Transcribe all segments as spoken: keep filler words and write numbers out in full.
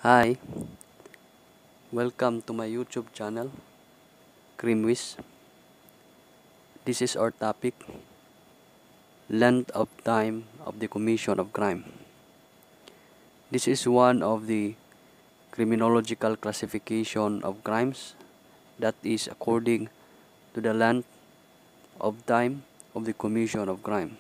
Hi, welcome to my YouTube channel, Creamwiz. This is our topic, length of time of the commission of crime. This is one of the criminological classification of crimes that is according to the length of time of the commission of crime.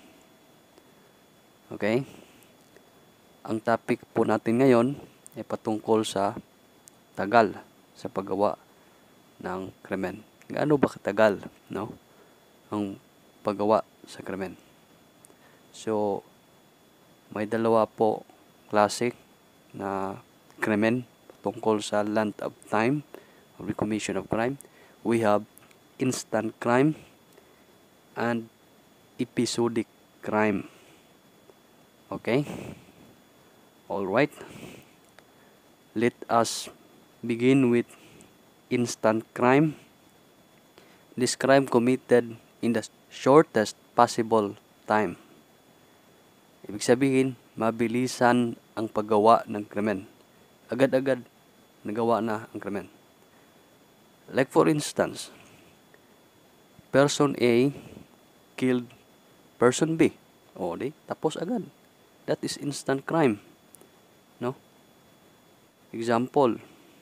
Okay? Ang topic po natin ngayon ay patungkol sa tagal sa paggawa ng krimen. Gaano ba katagal, no? Ang paggawa sa krimen. So, may dalawa po klase na krimen tungkol sa length of time of the commission of crime. We have instant crime and episodic crime. Okay? All right. Let us begin with instant crime. This crime committed in the shortest possible time. Ibig sabihin, mabilisan ang paggawa ng krimen. Agad-agad nagawa na ang krimen. Like for instance, person A killed person B. O, di, tapos agad. That is instant crime. No? Example,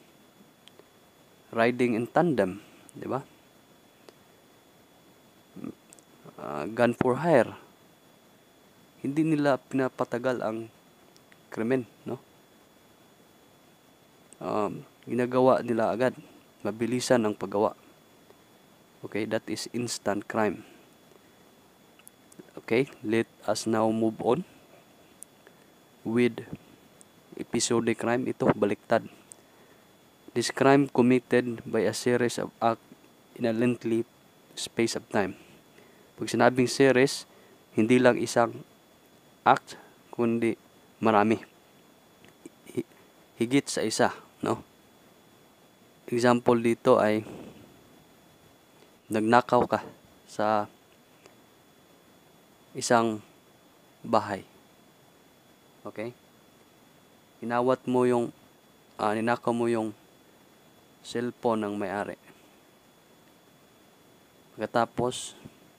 riding in tandem, di ba? Uh, gun for hire. Hindi nila pinapatagal ang krimen, no? Um, ginagawa nila agad. Mabilisan ang paggawa. Okay, that is instant crime. Okay, let us now move on with episodic crime. Ito, baliktad. This crime committed by a series of acts in a lengthy space of time. Pag sinabing series, hindi lang isang act, kundi marami. Higit sa isa, no? Example dito ay nagnakaw ka sa isang bahay. Okay? Inawat mo yung, uh, ninakaw mo yung cellphone ng may-ari. Pagkatapos,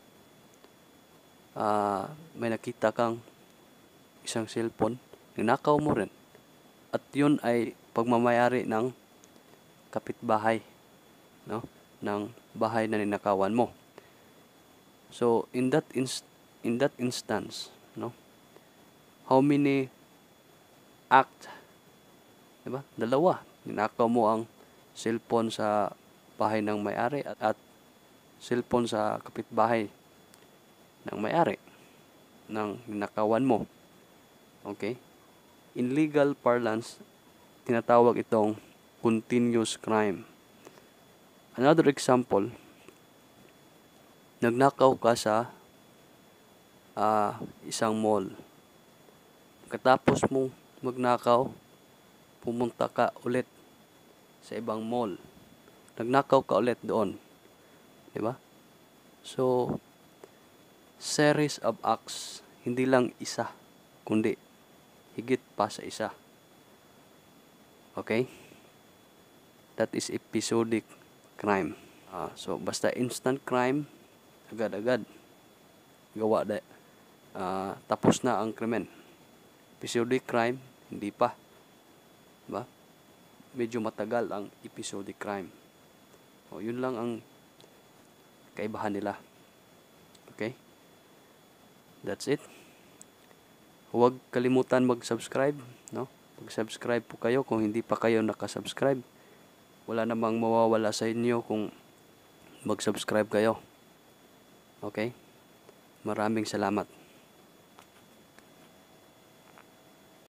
uh, may nakita kang isang cellphone, ninakaw mo rin. At yun ay pagmamayari ng kapitbahay, no? Ng bahay na ninakawan mo. So, in that inst- in that instance, no? How many act? Diba? Dalawa. Ninakaw mo ang cellphone sa bahay ng may-ari at, at cellphone sa kapitbahay ng may-ari ng ninakawan mo. Okay? In legal parlance, tinatawag itong continuous crime. Another example, nagnakaw ka sa uh, isang mall. Katapos mong magnakaw, pumunta ka ulit sa ibang mall. Nagnakaw ka ulit doon. Diba? So, series of acts, hindi lang isa, kundi higit pa sa isa. Okay? That is episodic crime. Uh, so, basta instant crime, agad-agad gawa na. Uh, tapos na ang krimen. Episodic crime, hindi pa. Diba? Medyo matagal ang episodic crime. O, yun lang ang kaibahan nila. Okay? That's it. Huwag kalimutan mag-subscribe, no? Mag-subscribe po kayo kung hindi pa kayo nakasubscribe. Wala namang mawawala sa inyo kung mag-subscribe kayo. Okay? Maraming salamat.